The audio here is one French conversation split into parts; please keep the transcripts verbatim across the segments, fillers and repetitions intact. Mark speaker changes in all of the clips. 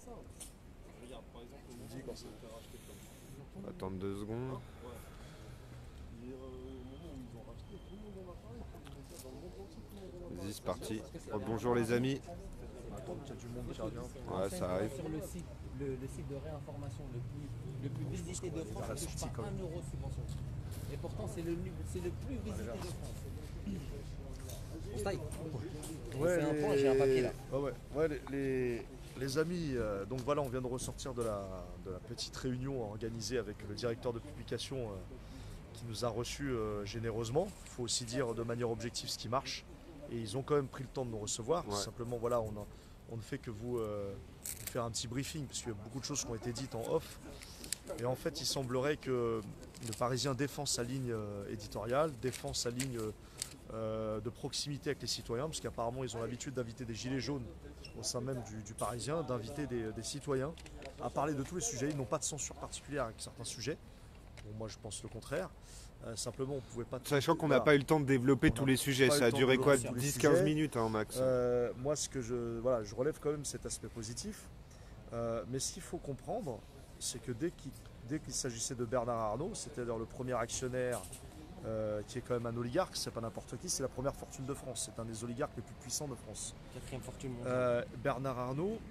Speaker 1: Regarde, par exemple, au moment où ils ont été rachetés comme ça.
Speaker 2: Attendre deux secondes.
Speaker 1: Ouais. Et euh, au moment où ils ont racheté, tout le monde en a parlé. Dans le monde entier, tout le monde en a
Speaker 2: Vas-y,
Speaker 1: parlé.
Speaker 2: c'est parti. Oh, bonjour les amis.
Speaker 3: Attends, il y a du monde qui revient.
Speaker 2: Ouais, ça arrive.
Speaker 4: Sur le site, le, le site de réinformation le plus, le plus visité de France, ne touche pas un euro de subvention. Et pourtant, c'est le, c'est le plus visité de France. On se taille.
Speaker 3: Ouais,
Speaker 4: C'est un
Speaker 3: les-
Speaker 4: point, j'ai un papier là.
Speaker 3: Ouais, ouais. Ouais, les, les- les amis, euh, donc voilà, on vient de ressortir de la, de la petite réunion organisée avec le directeur de publication euh, qui nous a reçus euh, généreusement. Il faut aussi dire de manière objective ce qui marche. Et ils ont quand même pris le temps de nous recevoir.
Speaker 2: Ouais.
Speaker 3: Simplement, voilà, on, a- on ne fait que vous, euh, vous faire un petit briefing, parce qu'il y a beaucoup de choses qui ont été dites en off. Et en fait, il semblerait que le Parisien défend sa ligne euh, éditoriale, défend sa ligne euh, euh, de proximité avec les citoyens, parce qu'apparemment, ils ont l'habitude d'inviter des gilets jaunes au sein même du, du Parisien, d'inviter des, des citoyens à parler de tous les sujets. Ils n'ont pas de censure particulière avec certains sujets. Bon, moi, je pense le contraire. Euh, simplement, on ne pouvait pas...
Speaker 2: Sachant qu'on n'a
Speaker 3: Voilà.
Speaker 2: pas eu le temps de développer
Speaker 3: On
Speaker 2: tous
Speaker 3: n'a
Speaker 2: les sujets,
Speaker 3: pas eu
Speaker 2: ça a
Speaker 3: le temps de
Speaker 2: duré quoi
Speaker 3: développer tous les
Speaker 2: dix quinze
Speaker 3: sujets.
Speaker 2: minutes hein, max.
Speaker 3: Euh, moi, ce que je, voilà, je relève quand même cet aspect positif. Euh, mais ce qu'il faut comprendre, c'est que dès qu'il dès qu'il s'agissait de Bernard Arnault, c'est-à-dire le premier actionnaire euh, qui est quand même un oligarque, c'est pas n'importe qui, c'est la première fortune de France. C'est un des oligarques les plus puissants de France.
Speaker 4: Quatrième fortune mondiale.
Speaker 3: Euh, Bernard Arnault,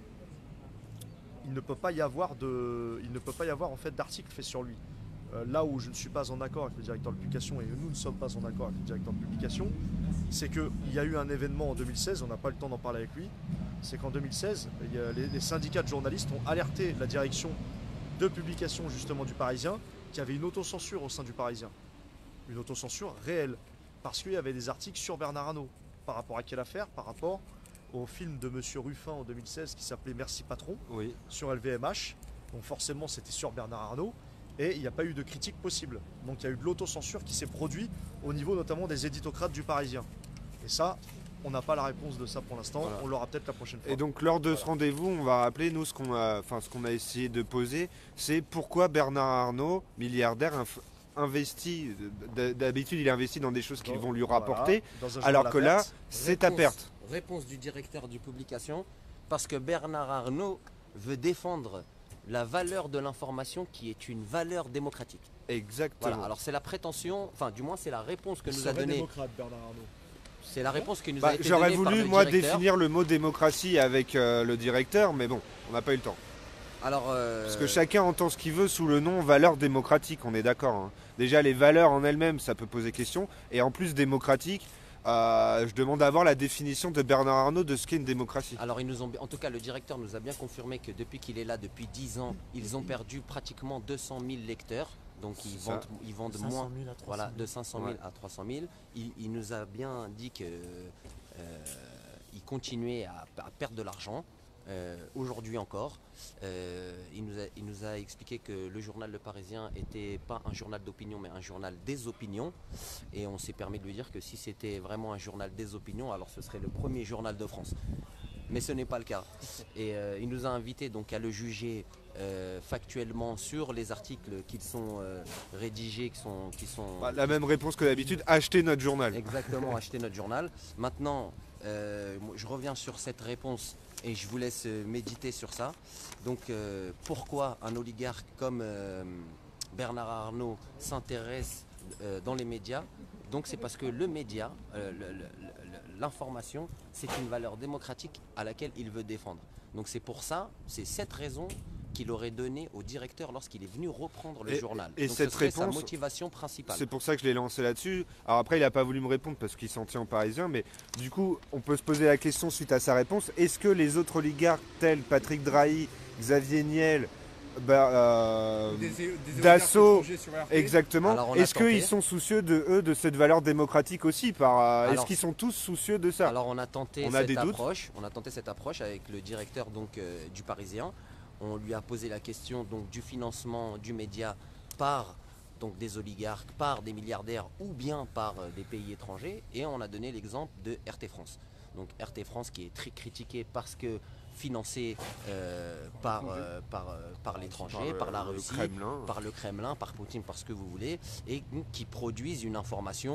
Speaker 3: il ne peut pas y avoir de, il ne peut pas y avoir en fait d'article fait sur lui. Euh, là où je ne suis pas en accord avec le directeur de publication et nous ne sommes pas en accord avec le directeur de publication, c'est qu'il y a eu un événement en deux mille seize, on n'a pas eu le temps d'en parler avec lui, c'est qu'en deux mille seize, il y a les, les syndicats de journalistes ont alerté la direction de publication justement du Parisien qu'il y avait une autocensure au sein du Parisien. Une autocensure réelle, parce qu'il y avait des articles sur Bernard Arnault. Par rapport à quelle affaire? Par rapport au film de Monsieur Ruffin en deux mille seize qui s'appelait Merci Patron,
Speaker 2: Oui.
Speaker 3: sur L V M H. Donc forcément c'était sur Bernard Arnault. Et il n'y a pas eu de critique possible. Donc il y a eu de l'autocensure qui s'est produite au niveau notamment des éditocrates du Parisien. Et ça, on n'a pas la réponse de ça pour l'instant.
Speaker 2: Voilà.
Speaker 3: On l'aura peut-être la prochaine fois.
Speaker 2: Et donc lors de ce rendez-vous, on va rappeler nous ce qu'on a, enfin ce qu'on a essayé de poser, c'est pourquoi Bernard Arnault, milliardaire, inf- investit. d- D'habitude, il investit dans des choses qui
Speaker 3: Dans-
Speaker 2: vont lui
Speaker 3: voilà,
Speaker 2: rapporter,
Speaker 3: dans un
Speaker 2: alors
Speaker 3: journal
Speaker 2: que
Speaker 3: à
Speaker 2: là,
Speaker 3: perte.
Speaker 2: c'est à
Speaker 4: Réponse-
Speaker 2: perte.
Speaker 4: Réponse du directeur de publication, parce que Bernard Arnault veut défendre la valeur de l'information qui est une valeur démocratique.
Speaker 2: Exactement.
Speaker 4: Voilà, alors c'est la prétention, enfin du moins c'est la réponse que
Speaker 3: Il
Speaker 4: nous a
Speaker 3: serait
Speaker 4: donnée.
Speaker 3: démocrate, Bernard Arnault.
Speaker 4: C'est la réponse qui nous
Speaker 2: Bah,
Speaker 4: a été
Speaker 2: J'aurais
Speaker 4: donnée par
Speaker 2: voulu
Speaker 4: le
Speaker 2: moi
Speaker 4: directeur.
Speaker 2: définir le mot démocratie avec euh, le directeur, mais bon, on n'a pas eu le temps.
Speaker 4: Alors, euh,
Speaker 2: Parce que chacun entend ce qu'il veut sous le nom valeur démocratique, on est d'accord. hein. Déjà, les valeurs en elles-mêmes, ça peut poser question. Et en plus, démocratique, euh, je demande à avoir la définition de Bernard Arnault de ce qu'est une démocratie.
Speaker 4: alors ils nous ont, en tout cas, le directeur nous a bien confirmé que depuis qu'il est là, depuis dix ans, ils ont perdu pratiquement deux cent mille lecteurs. Donc ils
Speaker 2: Ça.
Speaker 4: vendent, ils vendent
Speaker 5: cinq cent
Speaker 4: moins.
Speaker 5: mille à trois cent
Speaker 4: Voilà,
Speaker 5: mille.
Speaker 4: de cinq cent mille
Speaker 2: Ouais.
Speaker 4: à trois cent mille. Il, il nous a bien dit que euh, il continuait à, à perdre de l'argent. euh, Aujourd'hui encore, Euh, il, nous a, il nous a expliqué que le journal Le Parisien n'était pas un journal d'opinion, mais un journal des opinions. Et on s'est permis de lui dire que si c'était vraiment un journal des opinions, alors ce serait le premier journal de France. Mais ce n'est pas le cas. Et euh, il nous a invités donc à le juger euh, factuellement sur les articles qui sont euh, rédigés, qui sont, qui sont
Speaker 2: Bah, la même réponse que d'habitude, acheter notre journal.
Speaker 4: exactement acheter notre journal. Maintenant, euh, moi, je reviens sur cette réponse et je vous laisse euh, méditer sur ça. Donc, euh, pourquoi un oligarque comme euh, Bernard Arnault s'intéresse euh, dans les médias? Donc, c'est parce que le média, euh, le- le- le- l'information, c'est une valeur démocratique à laquelle il veut défendre. Donc, c'est pour ça, c'est cette raison qu'il aurait donnée au directeur lorsqu'il est venu reprendre le
Speaker 2: Et-
Speaker 4: journal.
Speaker 2: et
Speaker 4: Donc,
Speaker 2: cette
Speaker 4: ce serait sa
Speaker 2: réponse,
Speaker 4: motivation principale.
Speaker 2: C'est pour ça que je l'ai lancé là-dessus. Alors après, il n'a pas voulu me répondre parce qu'il s'en tient au Parisien, mais du coup, on peut se poser la question suite à sa réponse. Est-ce que les autres oligarques tels Patrick Drahi, Xavier Niel, bah, euh,
Speaker 5: Des- des oligarques
Speaker 2: Dassault,
Speaker 5: étrangers sur R T.
Speaker 2: exactement,
Speaker 4: Alors, on a
Speaker 2: est-ce
Speaker 4: tenté.
Speaker 2: qu'ils sont soucieux de eux, de cette valeur démocratique aussi par, euh, Est-ce
Speaker 4: Alors-
Speaker 2: qu'ils sont tous soucieux de ça?
Speaker 4: Alors on a tenté
Speaker 2: On a
Speaker 4: cette
Speaker 2: des doutes.
Speaker 4: approche, on a tenté cette approche avec le directeur donc euh, du Parisien. On lui a posé la question donc du financement du média par donc des oligarques, par des milliardaires ou bien par euh, des pays étrangers, et on a donné l'exemple de R T France. Donc R T France qui est très critiqué parce que financé euh, par, euh, par, euh, par l'étranger, par, la
Speaker 2: le
Speaker 4: Russie,
Speaker 2: Kremlin.
Speaker 4: par le Kremlin, par Poutine, par ce que vous voulez, et qui produisent une information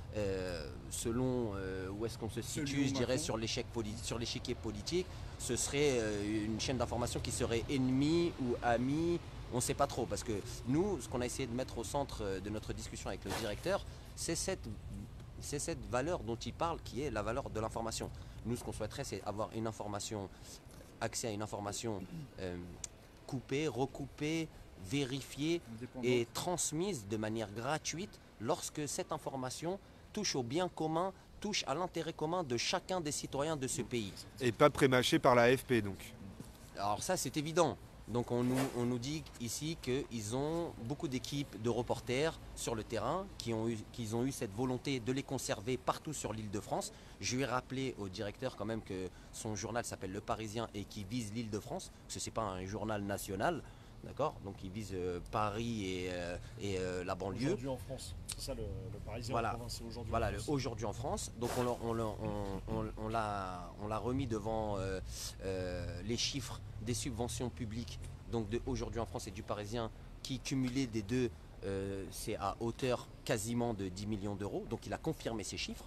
Speaker 4: euh, selon euh, où est-ce qu'on se
Speaker 5: Celui
Speaker 4: situe,
Speaker 5: où
Speaker 4: je dirais,
Speaker 5: Macron.
Speaker 4: sur l'échec poli- sur l'échiquier politique, ce serait euh, une chaîne d'information qui serait ennemie ou amie, on ne sait pas trop. Parce que nous, ce qu'on a essayé de mettre au centre euh, de notre discussion avec le directeur, c'est cette, c'est cette valeur dont il parle, qui est la valeur de l'information. Nous, ce qu'on souhaiterait, c'est avoir une information, accès à une information euh, coupée, recoupée, vérifiée et transmise de manière gratuite lorsque cette information touche au bien commun, touche à l'intérêt commun de chacun des citoyens de ce pays.
Speaker 2: Et pas prémâché par la A F P donc.
Speaker 4: Alors ça, c'est évident. Donc on nous, on nous dit ici qu'ils ont beaucoup d'équipes de reporters sur le terrain qui ont, eu, qu'ils ont eu cette volonté de les conserver partout sur l'île de France. Je lui ai rappelé au directeur quand même que son journal s'appelle Le Parisien et qui vise l'île de France, parce que ce n'est pas un journal national. D'accord, donc il vise euh, Paris et, euh, et euh, la banlieue.
Speaker 1: Aujourd'hui en France, c'est ça le, le Parisien
Speaker 4: Voilà.
Speaker 1: en province, c'est aujourd'hui
Speaker 4: Voilà,
Speaker 1: en
Speaker 4: le
Speaker 1: France.
Speaker 4: aujourd'hui en France. Donc on, l'a- on, l'a- on- on- on l'a on l'a remis devant euh, euh, les chiffres des subventions publiques. Donc de aujourd'hui en France et du Parisien, qui cumulé des deux, euh, c'est à hauteur quasiment de dix millions d'euros. Donc il a confirmé ces chiffres.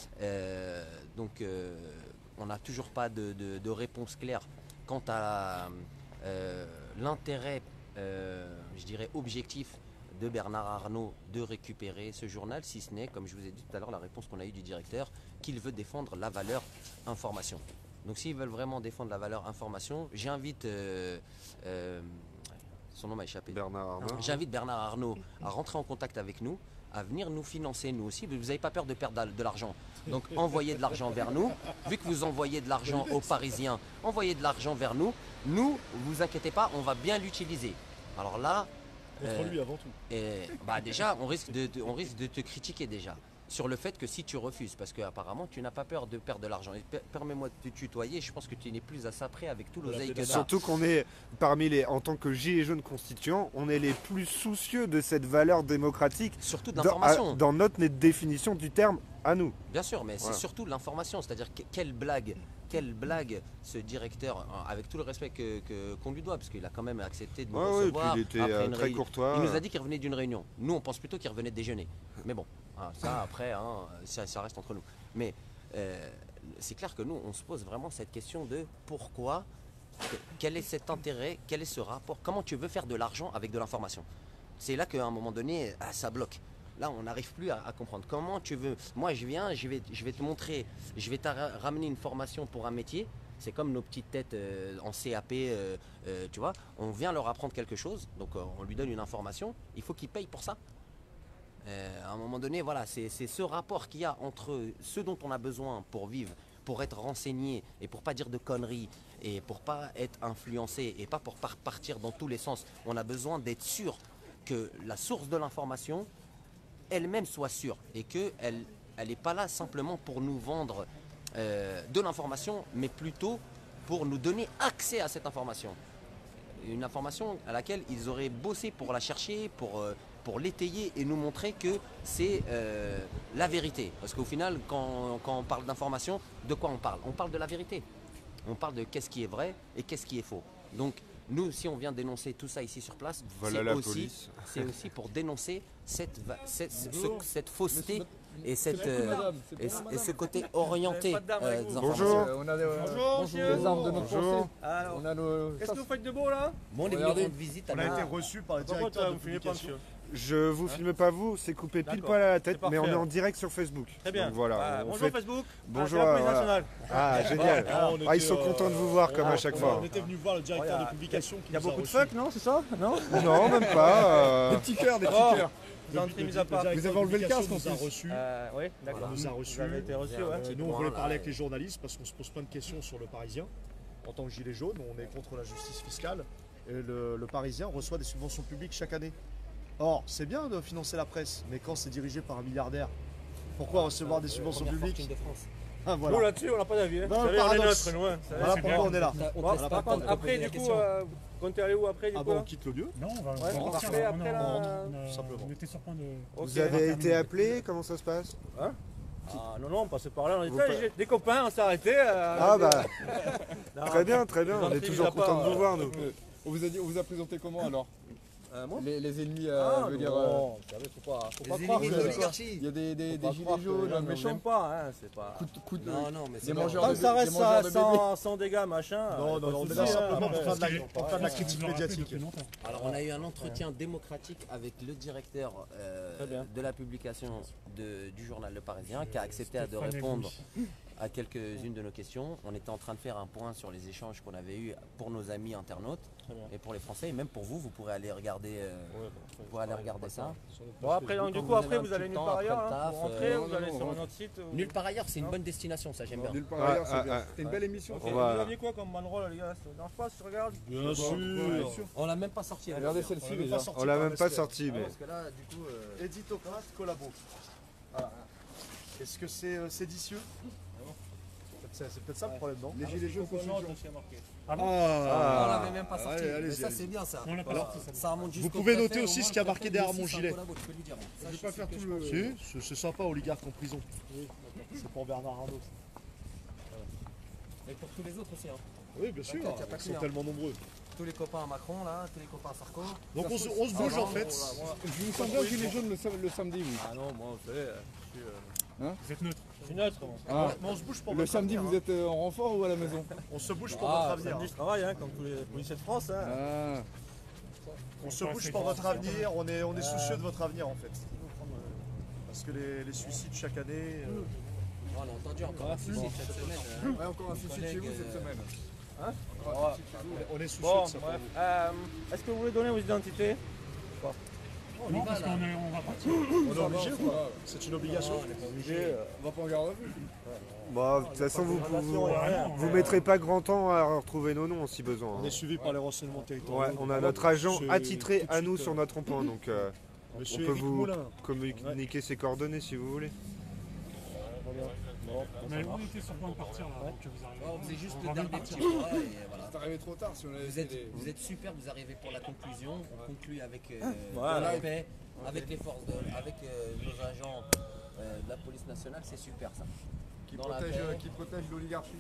Speaker 4: Euh, donc euh, on n'a toujours pas de, de- de réponse claire quant à euh, l'intérêt, euh, je dirais, objectif de Bernard Arnault de récupérer ce journal, si ce n'est, comme je vous ai dit tout à l'heure, la réponse qu'on a eue du directeur, qu'il veut défendre la valeur information. Donc s'ils veulent vraiment défendre la valeur information, j'invite, euh, euh, son nom m'a échappé,
Speaker 2: Bernard Arnault.
Speaker 4: j'invite Bernard Arnault à rentrer en contact avec nous, à venir nous financer nous aussi. Vous n'avez pas peur de perdre de l'argent. Donc envoyez de l'argent vers nous. Vu que vous envoyez de l'argent aux Parisiens, envoyez de l'argent vers nous. Nous, vous inquiétez pas, on va bien l'utiliser. Alors là,
Speaker 1: Contre
Speaker 4: euh,
Speaker 1: lui avant tout.
Speaker 4: et, bah déjà, on risque de, de- on risque de te critiquer déjà sur le fait que si tu refuses, parce qu'apparemment tu n'as pas peur de perdre de l'argent. Et per- Permets-moi de te tutoyer, je pense que tu n'es plus à ça près avec tout l'oseille que tu as.
Speaker 2: Surtout qu'on est parmi les, en tant que gilets jaunes constituants, on est les plus soucieux de cette valeur démocratique
Speaker 4: Surtout de
Speaker 2: dans,
Speaker 4: l'information.
Speaker 2: à- dans notre définition du terme à nous.
Speaker 4: Bien sûr, mais c'est
Speaker 2: Voilà.
Speaker 4: surtout l'information, c'est-à-dire que- quelle blague, quelle blague ce directeur, hein, avec tout le respect que, que- qu'on lui doit, parce qu'il a quand même accepté de nous
Speaker 2: Ouais, ouais, et puis
Speaker 4: recevoir.
Speaker 2: il était
Speaker 4: après
Speaker 2: euh,
Speaker 4: une
Speaker 2: très
Speaker 4: réunion.
Speaker 2: courtois.
Speaker 4: Il nous a dit qu'il revenait d'une réunion. Nous, on pense plutôt qu'il revenait de déjeuner. Mais bon, hein, ça après, hein, ça, ça reste entre nous. Mais euh, c'est clair que nous, on se pose vraiment cette question de pourquoi, que- quel est cet intérêt, quel est ce rapport, comment tu veux faire de l'argent avec de l'information. C'est là qu'à un moment donné, ah, ça bloque. Là, on n'arrive plus à, à comprendre. Comment tu veux. Moi, je viens, je vais, je vais te montrer, je vais te ra- ramener une formation pour un métier. C'est comme nos petites têtes euh, en C A P, euh, euh, tu vois. On vient leur apprendre quelque chose, donc euh, on lui donne une information. Il faut qu'ils payent pour ça. Euh, à un moment donné, voilà, c'est c'est ce rapport qu'il y a entre ce dont on a besoin pour vivre, pour être renseigné et pour pas dire de conneries et pour pas être influencé et pas pour par- partir dans tous les sens. On a besoin d'être sûr que la source de l'information elle-même soit sûre et qu'elle elle n'est pas là simplement pour nous vendre euh, de l'information, mais plutôt pour nous donner accès à cette information. Une information à laquelle ils auraient bossé pour la chercher, pour, euh, pour l'étayer et nous montrer que c'est euh, la vérité. Parce qu'au final, quand, quand on parle d'information, de quoi on parle? On parle de la vérité. On parle de qu'est-ce qui est vrai et qu'est-ce qui est faux. Donc, nous, si on vient dénoncer tout ça ici sur place,
Speaker 2: Voilà
Speaker 4: c'est
Speaker 2: la
Speaker 4: aussi,
Speaker 2: police.
Speaker 4: c'est aussi pour dénoncer cette, va- cette, ce- ce- cette fausseté et, cette, euh, et, et ce côté orienté euh, des
Speaker 2: Bonjour.
Speaker 4: informations.
Speaker 6: On a des, euh,
Speaker 5: Bonjour, monsieur.
Speaker 6: les armes de notre
Speaker 2: Bonjour.
Speaker 6: pensée.
Speaker 5: Alors,
Speaker 6: On a nos.
Speaker 5: qu'est-ce que vous faites de beau là
Speaker 4: Bon, on est venu
Speaker 6: Regardez.
Speaker 4: rendre visite à
Speaker 1: On a
Speaker 4: la-
Speaker 1: été reçu par le
Speaker 5: Pourquoi
Speaker 1: directeur
Speaker 5: toi,
Speaker 1: de
Speaker 5: vous filmez pas,
Speaker 1: publication.
Speaker 5: monsieur?
Speaker 2: Je vous filme pas vous, c'est coupé pile
Speaker 5: D'accord.
Speaker 2: poil à la tête,
Speaker 5: C'est parfait,
Speaker 2: mais on est en
Speaker 5: alors.
Speaker 2: direct sur Facebook.
Speaker 5: Très bien.
Speaker 2: Donc voilà,
Speaker 5: Ah,
Speaker 2: on
Speaker 5: bonjour
Speaker 2: fait-
Speaker 5: Facebook.
Speaker 2: Bonjour,
Speaker 5: Ah, c'est la police
Speaker 2: voilà.
Speaker 5: nationale.
Speaker 2: Ah, génial.
Speaker 1: Ah, on
Speaker 2: Ah, ils
Speaker 1: était,
Speaker 2: sont
Speaker 1: euh,
Speaker 2: contents de vous voir comme
Speaker 1: on-
Speaker 2: à chaque
Speaker 1: on-
Speaker 2: fois.
Speaker 1: On était venu voir le directeur
Speaker 5: Oh, y a-
Speaker 1: de publication qui
Speaker 5: Il y a
Speaker 1: nous a
Speaker 5: beaucoup de
Speaker 1: reçus.
Speaker 5: fuck, non? C'est ça? Non?
Speaker 2: Non, même pas. euh,
Speaker 6: Des petits cœurs, des petits
Speaker 5: Oh.
Speaker 6: cœurs.
Speaker 5: Vous en mis à part.
Speaker 6: Vous avez enlevé le casque, en
Speaker 1: nous a
Speaker 6: plus.
Speaker 1: reçus.
Speaker 5: Euh, oui, d'accord.
Speaker 1: Voilà, nous a reçus.
Speaker 5: Vous avez été reçu, ouais.
Speaker 1: Euh, nous, on
Speaker 4: Voilà,
Speaker 1: voulait parler
Speaker 4: ouais.
Speaker 1: avec les journalistes parce qu'on se pose plein de questions sur le Parisien. En tant que gilet jaune, on est contre la justice fiscale. Et le, le Parisien reçoit des subventions publiques chaque année. Or, c'est bien de financer la presse, mais quand c'est dirigé par un milliardaire, pourquoi recevoir des subventions
Speaker 4: Première
Speaker 1: publiques
Speaker 4: fortune de France.
Speaker 1: Ah,
Speaker 5: Nous
Speaker 1: voilà.
Speaker 5: là-dessus, on n'a pas d'avis. Hein.
Speaker 1: Non,
Speaker 5: Vous savez,
Speaker 1: le
Speaker 5: on est
Speaker 1: paradoxe.
Speaker 5: neutre, loin. Ça,
Speaker 1: Voilà
Speaker 5: c'est
Speaker 1: pourquoi
Speaker 5: bien.
Speaker 1: on est là.
Speaker 4: On
Speaker 5: Bon,
Speaker 4: te laisse
Speaker 5: par
Speaker 4: pas
Speaker 5: contre,
Speaker 4: de
Speaker 5: après,
Speaker 4: poser la
Speaker 5: du coup,
Speaker 4: question.
Speaker 5: euh, vous comptez aller où après, du
Speaker 1: Ah
Speaker 5: coup
Speaker 1: bon,
Speaker 5: là
Speaker 1: on quitte le lieu.
Speaker 7: Non, on va,
Speaker 5: Ouais,
Speaker 7: on va
Speaker 5: on
Speaker 7: repartir,
Speaker 5: fait
Speaker 7: on
Speaker 5: après
Speaker 7: a-
Speaker 5: la-
Speaker 7: on a-
Speaker 1: Tout simplement.
Speaker 7: On était sur le point de.
Speaker 5: Ok.
Speaker 2: Vous avez été appelé, comment ça se passe?
Speaker 5: Ah non, non, on passait par là, on
Speaker 2: Vous
Speaker 5: était
Speaker 2: pa-
Speaker 5: des- des copains, on s'est arrêtés. euh,
Speaker 2: Ah
Speaker 5: on a
Speaker 2: bah,
Speaker 5: dit- Non,
Speaker 2: très bien, très bien,
Speaker 5: Vous
Speaker 2: on est
Speaker 5: entrez,
Speaker 2: toujours
Speaker 5: mis à part,
Speaker 2: content de vous
Speaker 5: euh,
Speaker 2: voir nous.
Speaker 6: On vous a dit, on vous a présenté comment alors?
Speaker 5: Euh, moi
Speaker 6: les, les ennemis,
Speaker 5: Ah,
Speaker 6: euh, veut dire, euh,
Speaker 5: non, vous savez, faut pas, faut
Speaker 4: Les
Speaker 5: pas
Speaker 4: ennemis
Speaker 5: croire
Speaker 4: de
Speaker 5: que-
Speaker 4: l'oligarchie.
Speaker 6: il y a des, des,
Speaker 5: faut
Speaker 6: des
Speaker 5: pas
Speaker 6: gilets
Speaker 5: croire que
Speaker 6: jaunes,
Speaker 5: les gens ne
Speaker 6: méchants.
Speaker 5: l'aiment pas, hein, c'est pas...
Speaker 6: Coup de, coup de,
Speaker 4: Non, non, mais
Speaker 6: des
Speaker 4: c'est
Speaker 6: mangeurs
Speaker 5: Tant
Speaker 6: de
Speaker 5: que ça
Speaker 6: bé-
Speaker 5: reste
Speaker 6: des mangeurs
Speaker 5: ça,
Speaker 6: de
Speaker 5: sans, sans dégâts, machin...
Speaker 1: Non,
Speaker 5: euh,
Speaker 1: non, non, on
Speaker 5: pas
Speaker 1: est
Speaker 5: de
Speaker 1: là
Speaker 5: souci, hein,
Speaker 1: simplement pour
Speaker 5: après.
Speaker 1: faire de la,
Speaker 7: Parce
Speaker 1: pour faire de la critique médiatique.
Speaker 4: Alors on a eu un entretien démocratique avec le directeur euh,
Speaker 5: Très bien.
Speaker 4: de la publication de- du journal Le Parisien qui a accepté de
Speaker 7: Stéphane
Speaker 4: répondre
Speaker 7: Ebouy.
Speaker 4: à quelques-unes de nos questions. On était en train de faire un point sur les échanges qu'on avait eus pour nos amis internautes
Speaker 5: Très bien.
Speaker 4: et pour les Français et même pour vous, vous pourrez aller regarder, euh,
Speaker 5: Ouais, bon,
Speaker 4: vous pourrez aller regarder ça.
Speaker 5: Bon après, donc, du
Speaker 4: Quand
Speaker 5: coup
Speaker 4: vous
Speaker 5: après
Speaker 4: avez
Speaker 5: vous
Speaker 4: un
Speaker 5: allez
Speaker 4: petit
Speaker 5: nulle
Speaker 4: temps
Speaker 5: part
Speaker 4: après
Speaker 5: ailleurs,
Speaker 4: le
Speaker 5: hein,
Speaker 4: taf,
Speaker 5: vous rentrez,
Speaker 4: euh,
Speaker 5: vous
Speaker 6: non,
Speaker 5: allez
Speaker 6: non,
Speaker 5: sur
Speaker 6: on
Speaker 5: un autre site. ou-
Speaker 4: Nulle part ailleurs, c'est une bonne destination, ça j'aime bien.
Speaker 6: Nulle part
Speaker 2: Ouais,
Speaker 6: ailleurs, c'est
Speaker 2: ouais,
Speaker 6: bien.
Speaker 2: ouais.
Speaker 6: C'était une belle émission.
Speaker 5: Ok,
Speaker 2: On
Speaker 5: vous
Speaker 2: va-
Speaker 5: aviez quoi comme banderole les gars? Ça te dérange pas si tu regardes?
Speaker 1: Bien sûr.
Speaker 4: On l'a même pas sorti.
Speaker 6: Regardez
Speaker 1: On
Speaker 6: celle-ci
Speaker 1: l'avait
Speaker 6: déjà.
Speaker 1: pas sorti
Speaker 2: On l'a
Speaker 1: par
Speaker 2: même pas
Speaker 1: Nestlé.
Speaker 2: sorti, mais.
Speaker 4: Parce que là, du coup, euh,
Speaker 1: Éditocrate collabo. Voilà. Est-ce que c'est euh, séditieux? C'est c'est peut-être ça le problème, non?
Speaker 6: Les gilets jaunes
Speaker 5: Non,
Speaker 6: constitution.
Speaker 5: je me suis marqué.
Speaker 7: Ah bon
Speaker 4: on
Speaker 2: Ah.
Speaker 4: l'avait même pas sorti.
Speaker 1: Allez, allez-y,
Speaker 4: Mais ça
Speaker 1: allez-y.
Speaker 4: c'est bien ça.
Speaker 7: On l'a pas
Speaker 1: Alors,
Speaker 7: sorti, ça.
Speaker 4: Ça remonte jusqu'au
Speaker 1: pouvez
Speaker 4: préfet,
Speaker 1: noter
Speaker 4: au
Speaker 1: aussi
Speaker 4: moins
Speaker 1: ce qui a
Speaker 4: le
Speaker 1: marqué
Speaker 4: préfet
Speaker 1: derrière
Speaker 4: dit
Speaker 1: mon
Speaker 4: si, c'est un
Speaker 1: gilet.
Speaker 4: collabo, tu peux lui dire. Ça,
Speaker 6: Je vais
Speaker 4: je
Speaker 6: pas
Speaker 4: sais
Speaker 6: faire
Speaker 4: que
Speaker 6: tout
Speaker 4: je
Speaker 6: le.
Speaker 1: Si, c'est- c'est sympa, oligarque en prison. C'est pour Bernard Arnault.
Speaker 4: Et pour tous les autres aussi. Hein.
Speaker 1: Oui, bien sûr,
Speaker 4: T'inquiète, y a pas
Speaker 1: ils
Speaker 4: que
Speaker 1: sont
Speaker 4: lui, hein.
Speaker 1: tellement nombreux.
Speaker 4: Tous les copains à Macron là, tous les copains à Sarko.
Speaker 1: Donc on se, on se bouge en fait.
Speaker 6: Je vous sens bien gilet jaune le, sam- le samedi, oui.
Speaker 5: Ah non, moi vous savez, je suis, euh,
Speaker 7: Vous êtes neutre.
Speaker 5: je suis neutre. moi.
Speaker 6: Ah,
Speaker 1: Mais on se bouge pour
Speaker 6: le
Speaker 1: votre
Speaker 6: samedi,
Speaker 1: avenir,
Speaker 6: vous
Speaker 1: hein.
Speaker 6: êtes euh, en renfort ou à la maison?
Speaker 1: On se bouge pour
Speaker 5: Ah,
Speaker 1: votre avenir.
Speaker 5: samedi, je travaille hein, comme tous les policiers de France. Hein.
Speaker 6: Ah,
Speaker 1: On se bouge pour votre avenir. On est, on est soucieux de votre avenir en fait. Parce que les, les suicides chaque année. euh,
Speaker 4: On a entendu encore un suicide cette semaine. euh,
Speaker 6: ouais, encore un suicide chez vous cette semaine.
Speaker 1: on est soucieux
Speaker 5: Bon,
Speaker 1: de ça.
Speaker 5: bref. Euh, Est-ce que vous voulez donner vos identités?
Speaker 4: on y
Speaker 7: Non,
Speaker 4: va
Speaker 7: parce
Speaker 4: là.
Speaker 7: qu'on est- on va partir.
Speaker 1: On est obligé ou pas? C'est une obligation.
Speaker 5: Non, on n'est pas obligé.
Speaker 6: On va pas en garde à vue.
Speaker 2: Bon, de toute façon, vous, vous,
Speaker 5: Relation, y a rien.
Speaker 2: vous mettrez pas grand temps à retrouver nos noms si besoin.
Speaker 1: On
Speaker 2: hein.
Speaker 1: est suivi par les renseignements territoriaux.
Speaker 2: Ouais, on a notre agent
Speaker 1: C'est
Speaker 2: attitré
Speaker 1: tout de
Speaker 2: à nous
Speaker 1: suite,
Speaker 2: sur notre rond-point, donc euh,
Speaker 1: Monsieur
Speaker 2: on peut
Speaker 1: Éric
Speaker 2: vous
Speaker 1: Moulin.
Speaker 2: communiquer ses coordonnées si vous voulez.
Speaker 5: Bon,
Speaker 7: Mais on était sur le point de partir là, avant que vous arriviez.
Speaker 4: Oh, vous êtes juste
Speaker 7: On
Speaker 4: le
Speaker 7: va bien
Speaker 4: dernier
Speaker 7: partir.
Speaker 4: petit point et voilà.
Speaker 6: C'est arrivé trop tard si on avait
Speaker 4: Vous
Speaker 6: fait
Speaker 4: êtes,
Speaker 6: des-
Speaker 4: vous êtes super, vous arrivez pour la conclusion. On conclut avec euh,
Speaker 5: Voilà.
Speaker 4: la paix, avec les forces, de, avec euh, nos agents euh, de la police nationale, c'est super ça.
Speaker 6: qui
Speaker 4: dans la
Speaker 6: protège,
Speaker 4: paix.
Speaker 6: euh, qui protège l'oligarchie.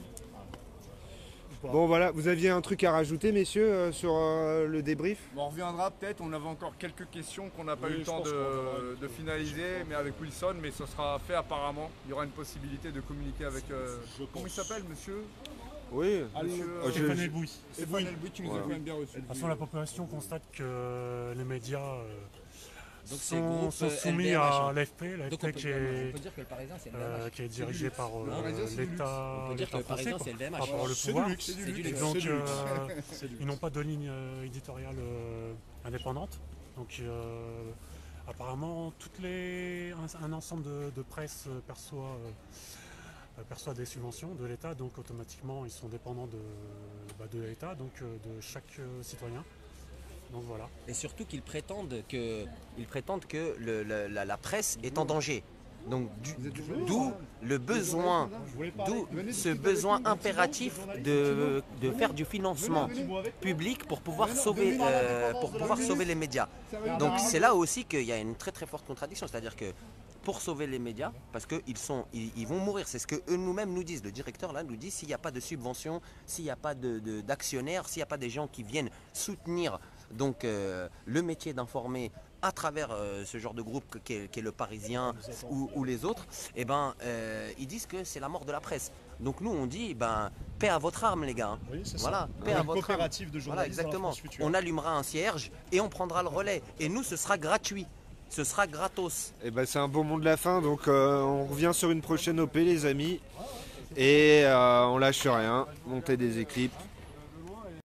Speaker 2: Bon voilà, vous aviez un truc à rajouter messieurs euh, sur euh, le débrief?
Speaker 8: Bon, on reviendra peut-être, on avait encore quelques questions qu'on n'a pas
Speaker 1: Oui,
Speaker 8: eu le
Speaker 1: je
Speaker 8: temps
Speaker 1: pense qu'on
Speaker 8: de,
Speaker 1: aura-
Speaker 8: de finaliser, mais avec Wilson, mais ce sera fait apparemment. Il y aura une possibilité de communiquer avec... euh,
Speaker 1: Je
Speaker 8: comment il
Speaker 1: pense.
Speaker 8: s'appelle, monsieur
Speaker 2: Oui.
Speaker 8: Monsieur,
Speaker 2: euh,
Speaker 8: euh,
Speaker 2: je-
Speaker 7: Stéphane Ebouy.
Speaker 6: Stéphane Elbouy, tu nous as
Speaker 2: Ouais.
Speaker 6: quand même bien reçus.
Speaker 7: De toute façon, la population constate que les médias euh,
Speaker 4: Donc c'est
Speaker 7: sont,
Speaker 4: groupe,
Speaker 7: sont
Speaker 4: euh,
Speaker 7: soumis
Speaker 4: L V M H,
Speaker 7: à
Speaker 4: hein.
Speaker 7: l'A F P,
Speaker 4: Donc
Speaker 7: l'A F
Speaker 4: on
Speaker 7: P
Speaker 4: peut,
Speaker 7: qui
Speaker 4: on
Speaker 7: est,
Speaker 4: peut dire que le Parisien c'est le
Speaker 7: euh,
Speaker 4: V M H.
Speaker 7: qui est dirigé par euh,
Speaker 6: Le Parisien, c'est du luxe.
Speaker 7: l'État
Speaker 4: On peut dire que
Speaker 7: l'État
Speaker 4: le
Speaker 7: français,
Speaker 4: Parisien
Speaker 7: quoi,
Speaker 4: c'est le V M H.
Speaker 7: par rapport au
Speaker 1: C'est du
Speaker 7: pouvoir.
Speaker 1: luxe, c'est du
Speaker 4: C'est du
Speaker 1: luxe.
Speaker 7: Et
Speaker 4: luxe.
Speaker 7: donc,
Speaker 1: C'est du luxe.
Speaker 7: euh,
Speaker 1: C'est du
Speaker 7: ils
Speaker 1: luxe.
Speaker 7: n'ont pas de ligne euh, éditoriale euh, indépendante. Donc, euh, apparemment, toutes les, un, un ensemble de, de presse euh, perçoit, euh, perçoit des subventions de l'État. Donc, automatiquement, ils sont dépendants de, bah, de l'État, donc euh, de chaque euh, citoyen. Donc voilà.
Speaker 4: Et surtout qu'ils prétendent que, ils prétendent que le- le- la, la presse est en danger. Donc du-
Speaker 6: Vous êtes des
Speaker 4: d'où
Speaker 6: journalistes,
Speaker 4: le besoin,
Speaker 1: Je voulais parler.
Speaker 4: d'où
Speaker 6: Venez
Speaker 4: ce
Speaker 6: discuter avec
Speaker 4: besoin
Speaker 6: nous,
Speaker 4: impératif de, de faire du financement
Speaker 6: Venez, venez.
Speaker 4: public pour pouvoir
Speaker 6: Mais non,
Speaker 4: sauver,
Speaker 6: venez.
Speaker 4: euh, pour pouvoir sauver les médias.
Speaker 6: Sérieux.
Speaker 4: Donc c'est là aussi qu'il y a une très très forte contradiction, c'est-à-dire que pour sauver les médias, parce qu'ils sont, ils, ils vont mourir, c'est ce que eux nous-mêmes nous disent, le directeur là nous dit, s'il n'y a pas de subvention, s'il n'y a pas de, de- d'actionnaires, s'il n'y a pas des gens qui viennent soutenir donc euh, le métier d'informer à travers euh, ce genre de groupe que- qu'est qu'est le Parisien ou, ou les autres, eh ben, euh, ils disent que c'est la mort de la presse. Donc nous on dit, ben, paix à votre arme les gars. hein.
Speaker 1: Oui, c'est
Speaker 4: Voilà,
Speaker 1: ça.
Speaker 4: paix à
Speaker 1: Une
Speaker 4: votre arme.
Speaker 1: coopérative de
Speaker 4: Voilà,
Speaker 1: journalistes dans la
Speaker 4: exactement.
Speaker 1: France future.
Speaker 4: On allumera un cierge et on prendra le relais. Et nous, ce sera gratuit. Ce sera gratos.
Speaker 2: Et ben c'est un bon mot de la fin, donc euh, on revient sur une prochaine O P les amis. Et euh, on lâche rien, montez des équipes.